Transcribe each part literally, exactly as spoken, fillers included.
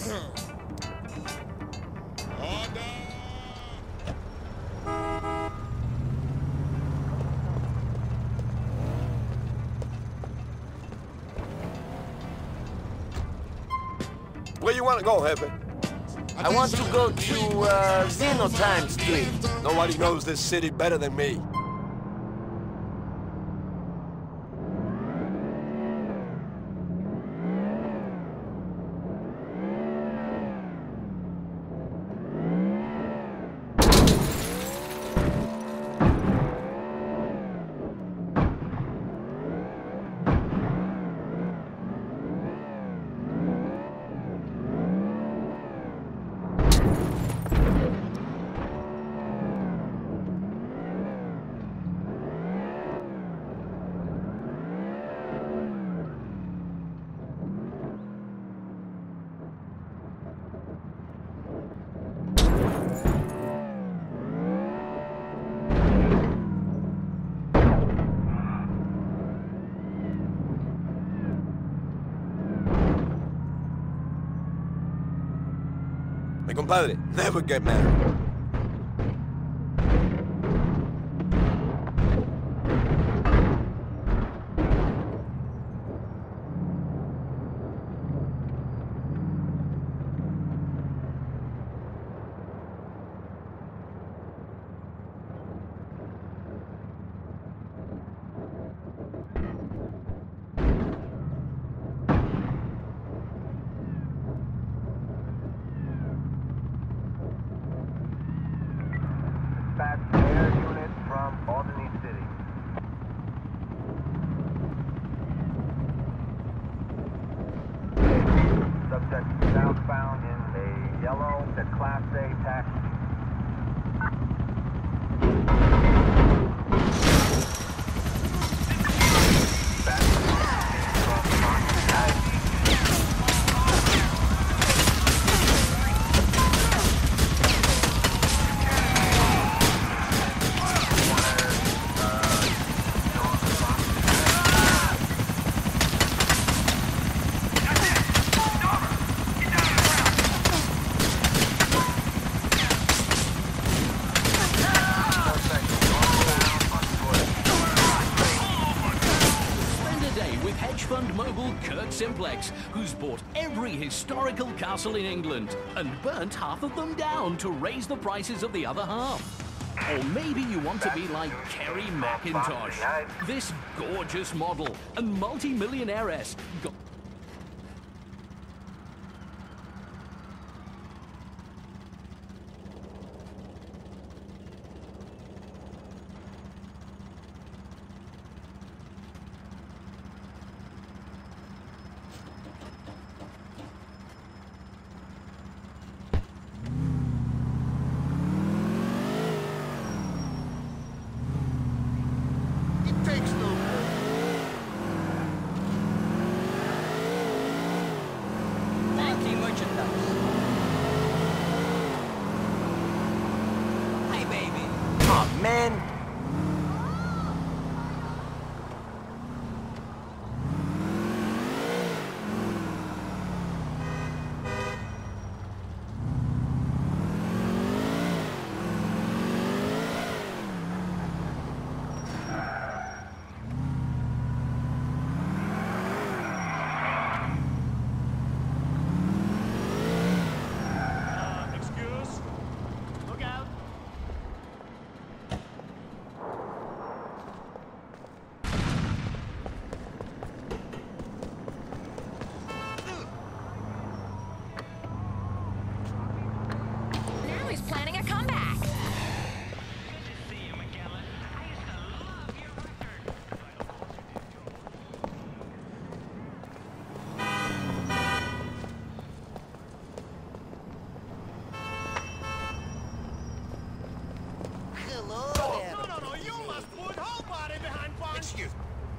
Where you want to go, Hefe? I want to go to uh, Xenotime Street. Nobody knows this city better than me. My compadre, never get mad. Dispatch air unit from Albany City. Subject southbound in a yellow, the Class A taxi. Simplex, who's bought every historical castle in England and burnt half of them down to raise the prices of the other half. Or maybe you want to be like Kerry McIntosh, this gorgeous model and multi-millionairess. Go Man, Excuse me.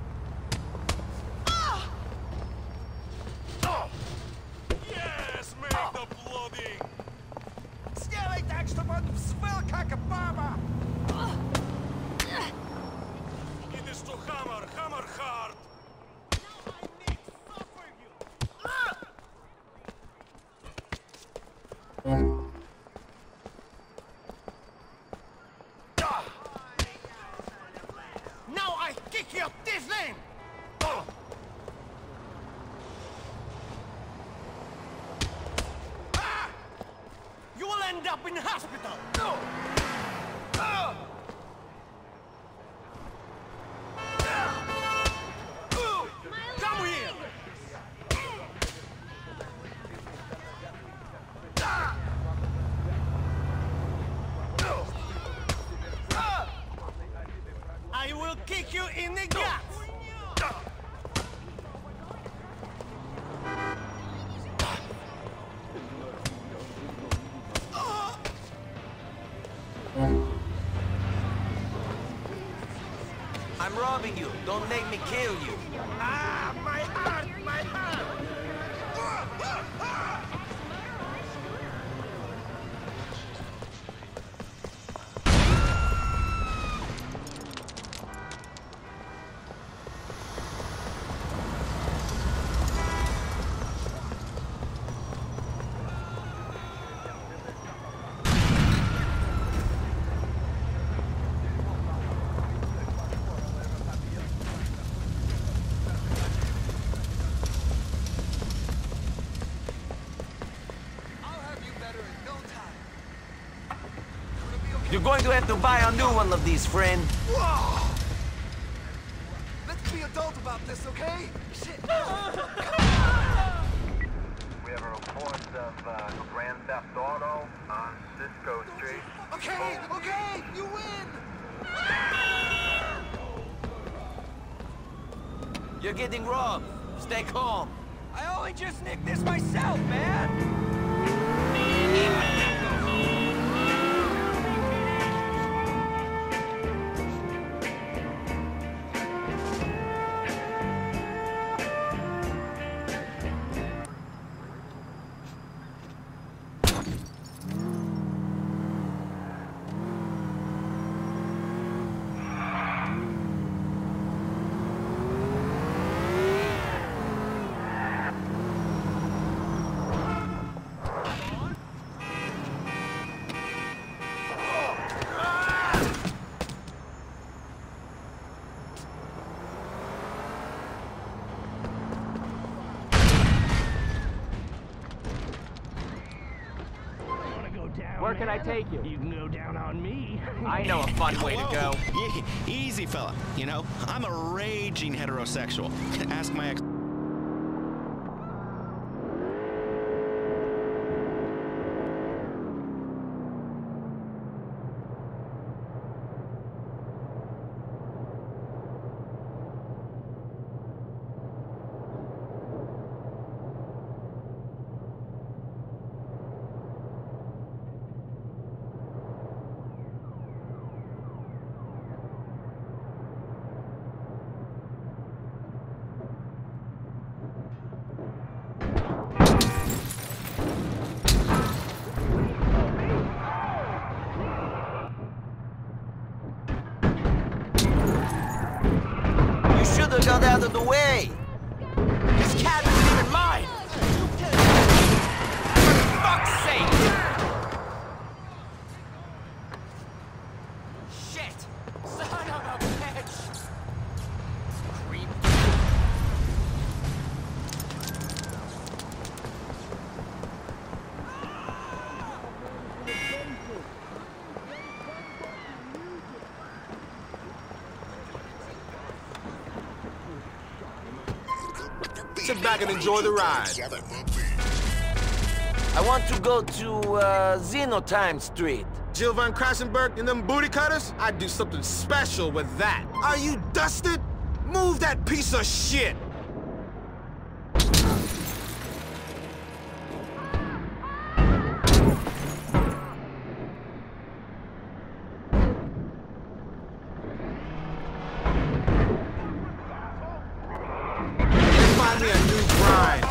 Yes, make the bloody! Scary Dexter, swell cock a barber! It is to hammer, hammer hard! Now I need suffer you! Now I kick you this name! Oh. Ah! You will end up in hospital! No! Oh. Come here! I will kick you in the guts! I'm robbing you. Don't make me kill you. Ah, my heart, my heart! You're going to have to buy a new one of these, friend. Whoa! Let's be adult about this, okay? Shit! We have a report of uh, Grand Theft Auto on Cisco Street. Okay, okay, you win! You're getting robbed. Stay calm. I only just nicked this myself, man! Where can I take you? You can go down on me. I know a fun way to go. Whoa. E- easy, fella. You know, I'm a raging heterosexual. Ask my ex. Got out of the way! This cat isn't even mine! For fuck's sake! Shit! Son of a bitch! Creep. Sit back and enjoy the ride. I want to go to uh, Xenotime Street. Jill Van Krassenberg and them booty cutters? I'd do something special with that. Are you dusted? Move that piece of shit! Find me a new grind.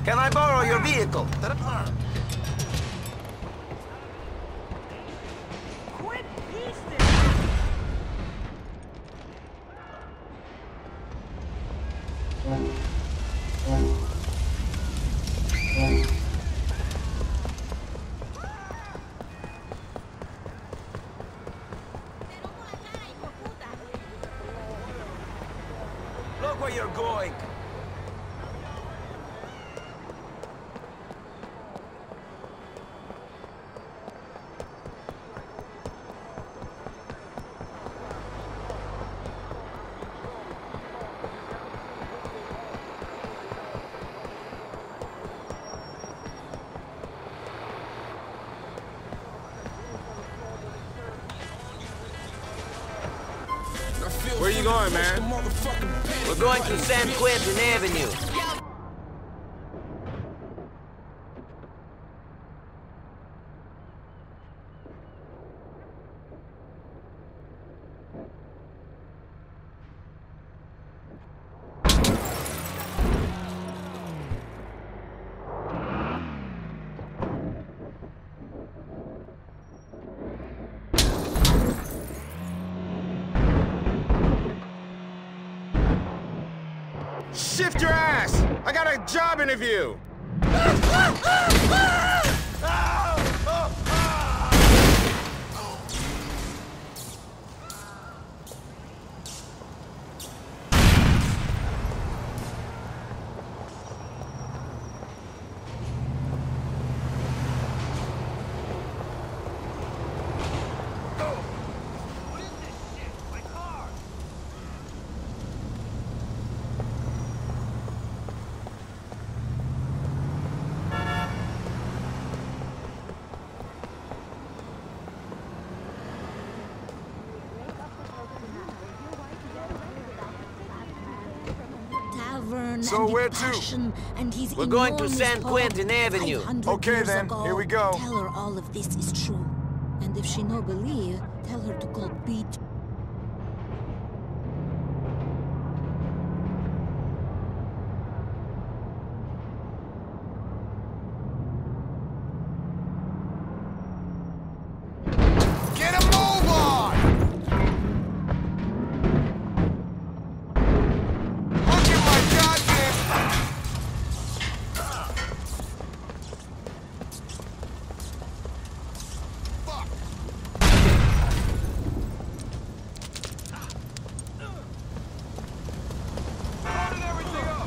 Can I borrow your vehicle? Quit beasting! Look where you're going. Where you going, man? We're going to San Quentin Avenue. Shift your ass! I got a job interview! So where to? And his We're going to enormous San power Quentin Avenue. five hundred Okay, years then. ago. Here we go. Tell her all of this is true. And if she no believe, tell her to call Pete. Get a move on! Look at my goddamn... Fuck! Loaded everything up!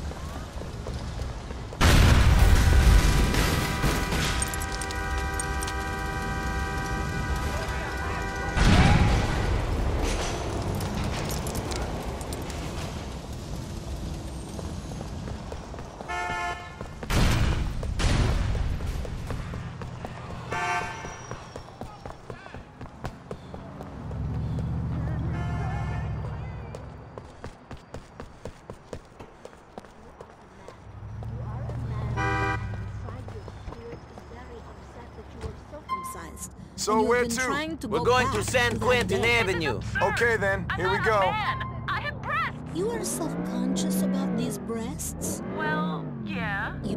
So And where you've been to? trying to We're go going to back San that Quentin day. Avenue. Okay then, here we go. I have breasts. You are self-conscious about these breasts? Well, yeah. You...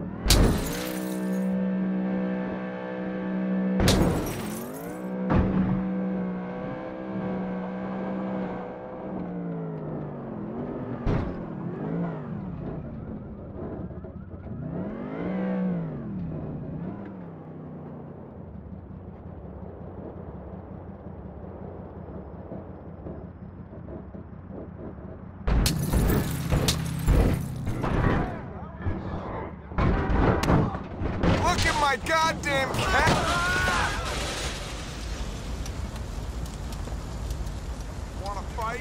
Look at my goddamn cat! Wanna fight?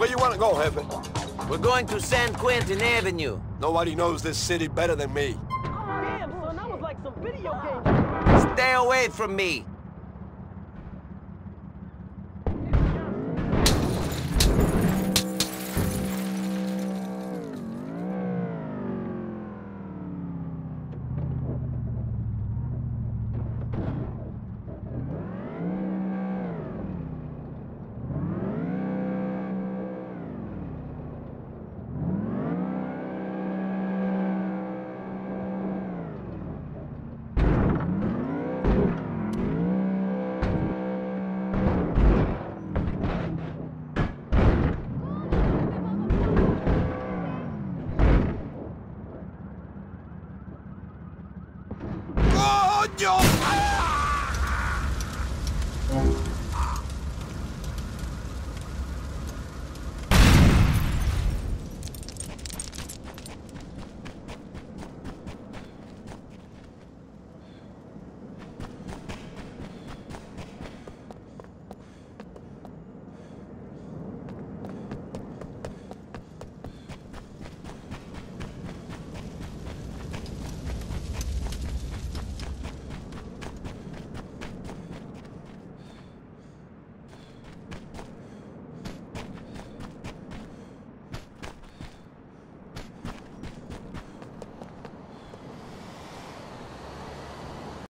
Where you wanna go, Heavy? We're going to San Quentin Avenue. Nobody knows this city better than me. Damn, son, that was like some video game. Stay away from me.